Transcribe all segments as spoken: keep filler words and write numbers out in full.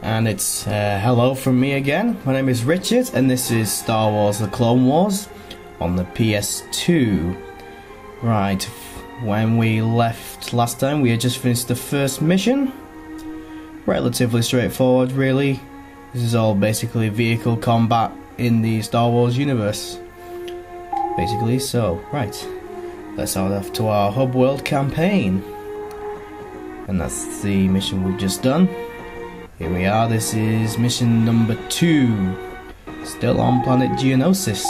and it's uh, hello from me again. My name is Richard, and this is Star Wars The Clone Wars on the P S two. Right, when we left last time, we had just finished the first mission. Relatively straightforward, really. This is all basically vehicle combat in the Star Wars universe. Basically, so, right. Let's head off to our hub world campaign. And that's the mission we've just done. Here we are, this is mission number two. Still on planet Geonosis.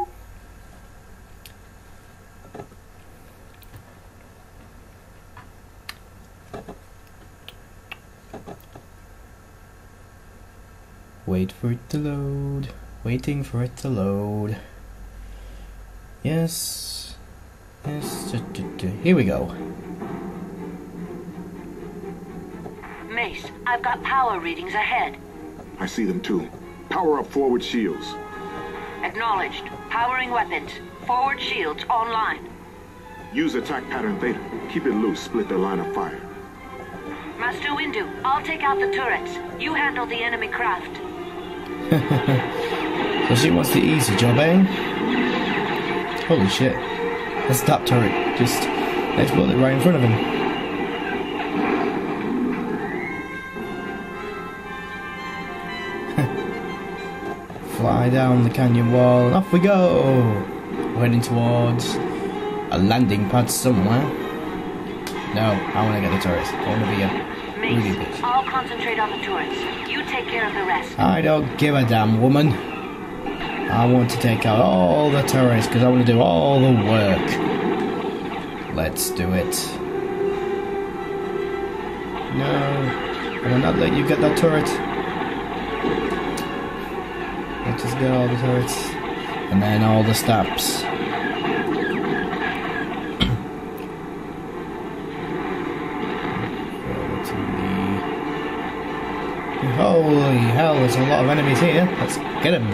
Wait for it to load. Waiting for it to load. Yes. Yes. Here we go. Mace, I've got power readings ahead. I see them too. Power up forward shields. Acknowledged. Powering weapons. Forward shields online. Use attack pattern Theta. Keep it loose, split their line of fire. Master Windu, I'll take out the turrets. You handle the enemy craft. So she wants the easy job, eh? Holy shit. That's that turret. Just exploded right in front of him. Fly down the canyon wall and off we go! We're heading towards a landing pad somewhere. No, I want to get the turrets. I want to be a Mace, bitch. I'll concentrate on the turrets. You take care of the rest. I don't give a damn, woman. I want to take out all the turrets because I want to do all the work. Let's do it. No, I will not let you get that turret. Let's just get all the turrets. And then all the stabs. Holy hell, there's a lot of enemies here. Let's get them.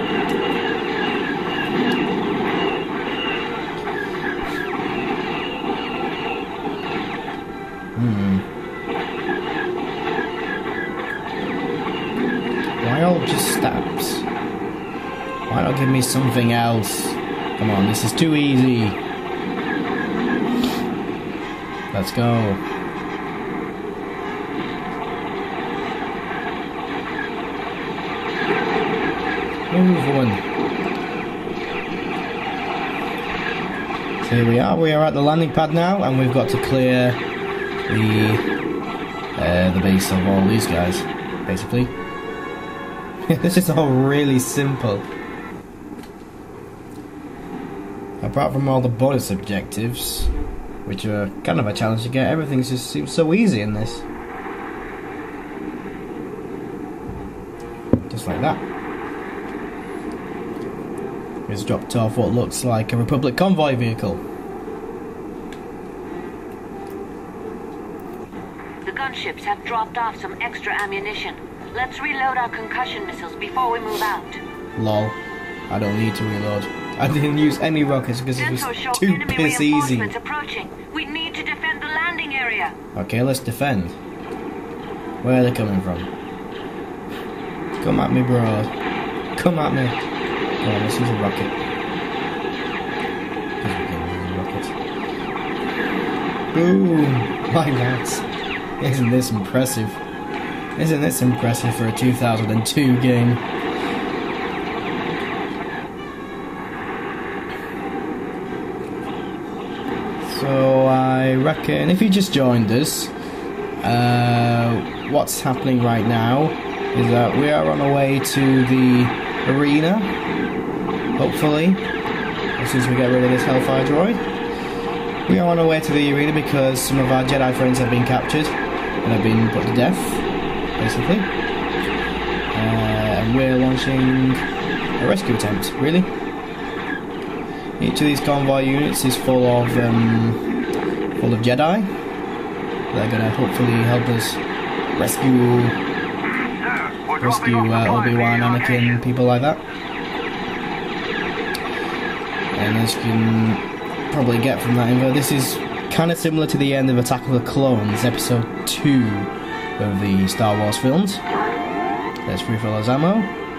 Hmm. Why all just stabs? Why not give me something else? Come on, this is too easy. Let's go. Move on. So here we are, we are at the landing pad now, and we've got to clear the uh, the base of all these guys, basically. This is all really simple. Apart from all the bonus objectives, which are kind of a challenge to get, everything just seems so easy in this. Just like that. He's dropped off what looks like a Republic convoy vehicle. The gunships have dropped off some extra ammunition. Let's reload our concussion missiles before we move out. Lol. I don't need to reload. I didn't use any rockets because it was too piss easy. Approaching. We need to defend the landing area. Okay, let's defend. Where are they coming from? Come at me, bro. Come at me. Oh, let's use a rocket. Boom! Like that. Isn't this impressive? Isn't this impressive for a two thousand two game? So I reckon if you just joined us, uh, what's happening right now is that we are on our way to the arena. Hopefully, as soon as we get rid of this Hellfire droid. We are on our way to the arena because some of our Jedi friends have been captured and have been put to death, basically. Uh, and we're launching a rescue attempt, really. Each of these convoy units is full of um, full of Jedi. They're gonna hopefully help us rescue rescue uh, Obi-Wan, Anakin, people like that. And as you can probably get from that info, this is kind of similar to the end of Attack of the Clones, episode two of the Star Wars films. Let's refill his ammo.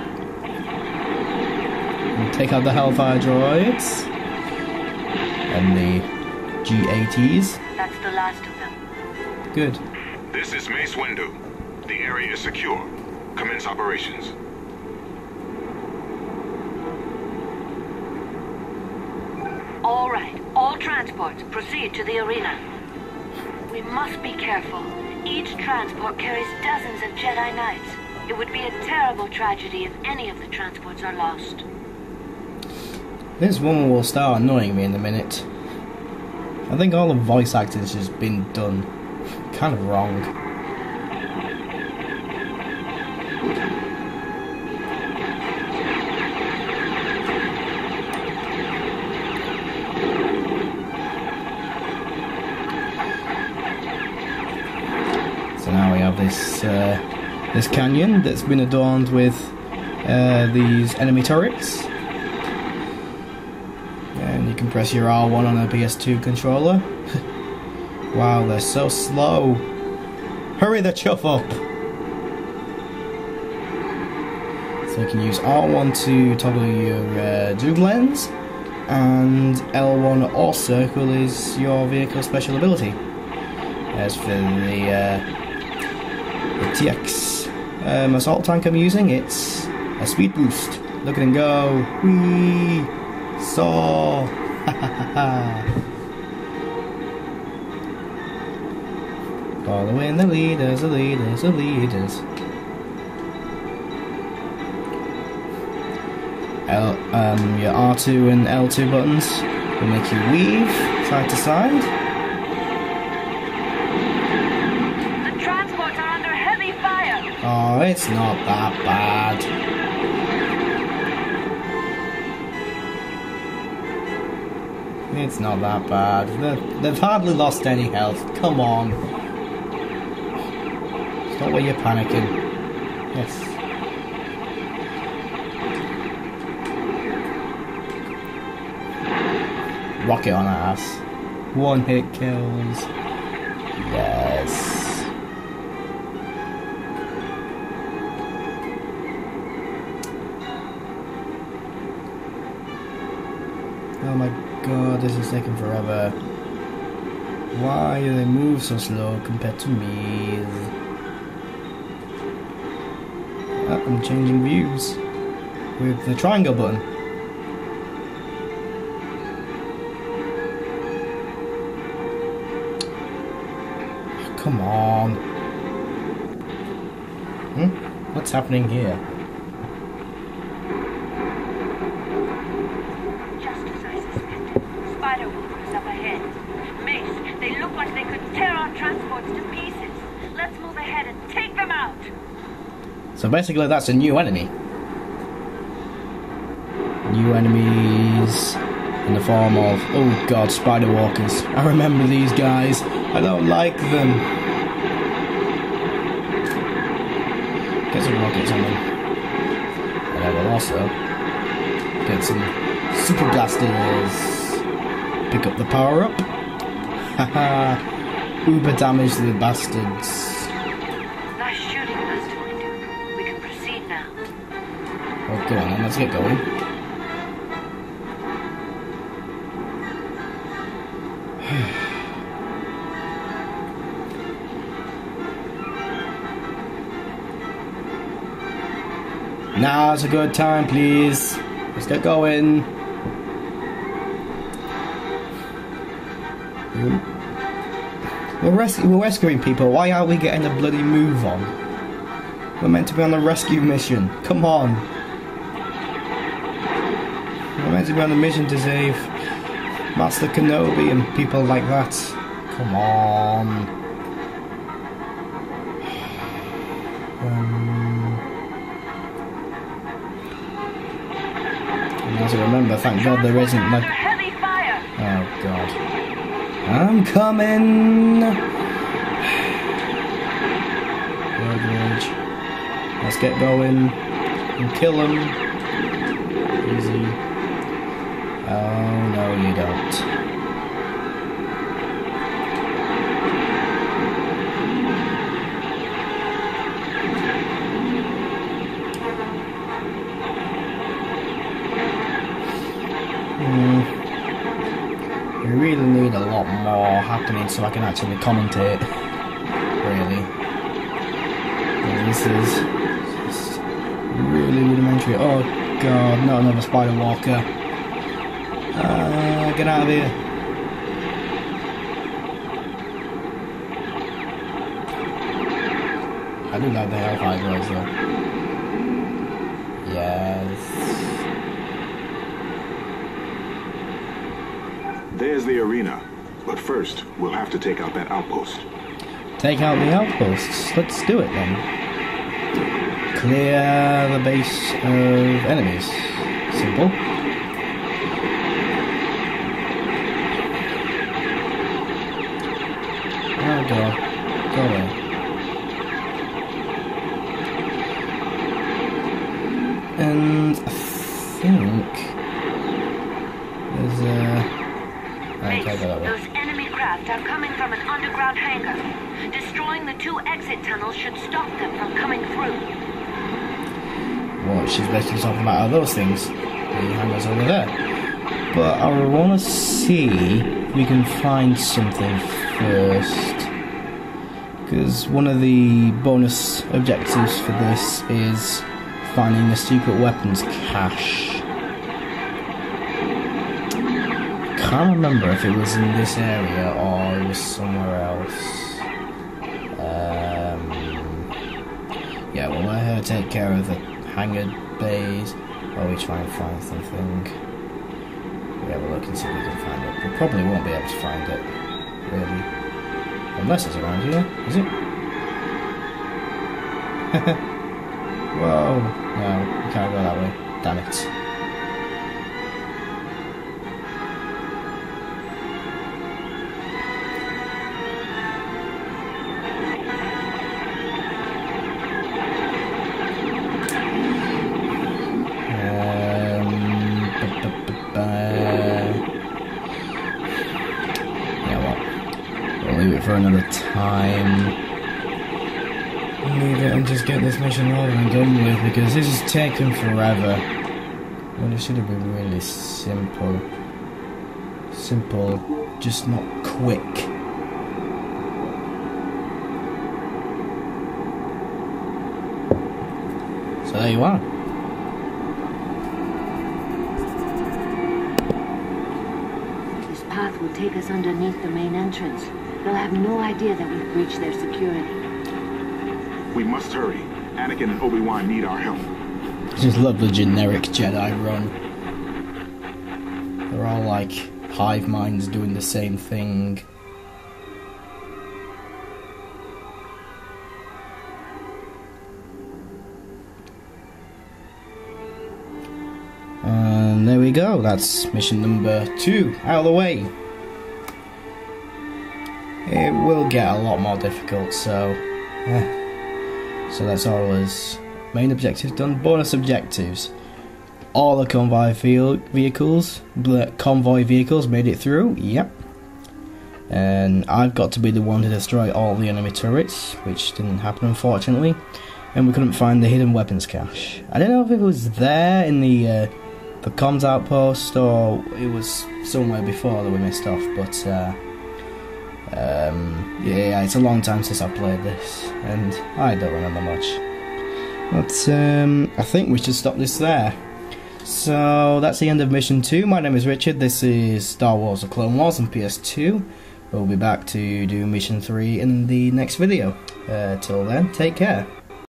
And take out the Hellfire droids. And the G eighties. That's the last of them. Good. This is Mace Windu. The area is secure. Commence operations. All right, all transports, proceed to the arena. We must be careful. Each transport carries dozens of Jedi Knights. It would be a terrible tragedy if any of the transports are lost. This woman will start annoying me in a minute. I think all the voice acting has just been done kind of wrong. So now we have this uh, this canyon that's been adorned with uh, these enemy turrets. And you can press your R one on a P S two controller. Wow, they're so slow. Hurry the chuff up! So you can use R one to toggle your uh, zoom lens, and L one or circle is your vehicle's special ability. As for the, uh, the T X um, assault tank I'm using, it's a speed boost. Look at him go! Whee! Saw! Following the leaders, the leaders, the leaders. L, um, your R two and L two buttons will make you weave side to side. The transports are under heavy fire! Oh, it's not that bad. It's not that bad. They've, they've hardly lost any health. Come on. Stop where you're panicking. Yes. Rocket on ass. One hit kills. Yes. Oh my god, this is taking forever. Why do they move so slow compared to me? Ah, I'm changing views with the triangle button. Come on. Hmm? What's happening here? Just as I suspected, Spider Wolf is up ahead. Mace, they look like they could tear our transports to pieces. Let's move ahead and take them out! So basically that's a new enemy. New enemies in the form of, oh god, spider walkers. I remember these guys. I don't like them. Get some rockets on them. And I will also get some super blasters. Pick up the power up. Haha. Uber damage the bastards. Nice shooting, Master Windu. We can proceed now. Oh, go on then, let's get going. Now's a good time, please. Let's get going. We're, res we're rescuing people. Why aren't we getting a bloody move on? We're meant to be on a rescue mission. Come on. We're meant to be on a mission to save Master Kenobi and people like that. Come on. Um... As I remember, thank God there isn't like... Oh God. I'm coming! Road Let's get going and kill them. Easy. Oh no, you don't. happening so I can actually commentate. Really. This is just really rudimentary. Oh god, not another spider walker. Uh, get out of here. I do like the hellfire guys though. Yes. There's the arena. But first, we'll have to take out that outpost. Take out the outposts. Let's do it then. Clear the base of enemies. Simple. Oh god. Go away. And I think there's a... Mates, those enemy craft are coming from an underground hangar. Destroying the two exit tunnels should stop them from coming through. Well, she's basically talking about those things. The hangars over there. But I want to see if we can find something first. Because one of the bonus objectives for this is finding a secret weapons cache. I can't remember if it was in this area or it was somewhere else. Um, yeah, well, let her take care of the hangar bays while we try and find something. Yeah, we'll look and see if we can find it. We probably won't be able to find it, really. Unless it's around here, is it? Whoa, no, we can't go that way. Damn it. For another time, leave it and just get this mission over and done with, because this is taking forever when it should have been really simple. Simple, just not quick. So there you are. This path will take us underneath the main entrance. They'll have no idea that we've breached their security. We must hurry. Anakin and Obi-Wan need our help. I just love the generic Jedi run. They're all like hive minds doing the same thing. And there we go. That's mission number two out of the way. It will get a lot more difficult, so eh. So that's all as main objectives done. Bonus objectives. All the convoy vehicles, convoy vehicles made it through. Yep. And I've got to be the one to destroy all the enemy turrets, which didn't happen unfortunately. And we couldn't find the hidden weapons cache. I don't know if it was there in the uh, the comms outpost or it was somewhere before that we missed off, but. Uh, Um, yeah, it's a long time since I played this, and I don't remember much. But um, I think we should stop this there. So that's the end of mission two. My name is Richard. This is Star Wars: The Clone Wars on P S two. We'll be back to do mission three in the next video. Uh, till then, take care.